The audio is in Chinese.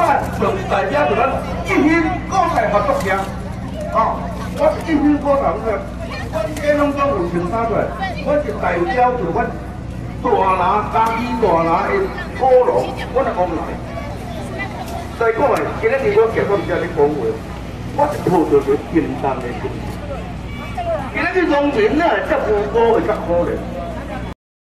就代表着咱一心国内合作社，我是一心国内合作社，我这拢总有穿衫出来，我是代表着阮大拿家己大拿的古龙，我来往来。再讲诶，今日我结婚才咧讲话，我是抱着个简单的心。今日农民呢，才无辜会较可怜。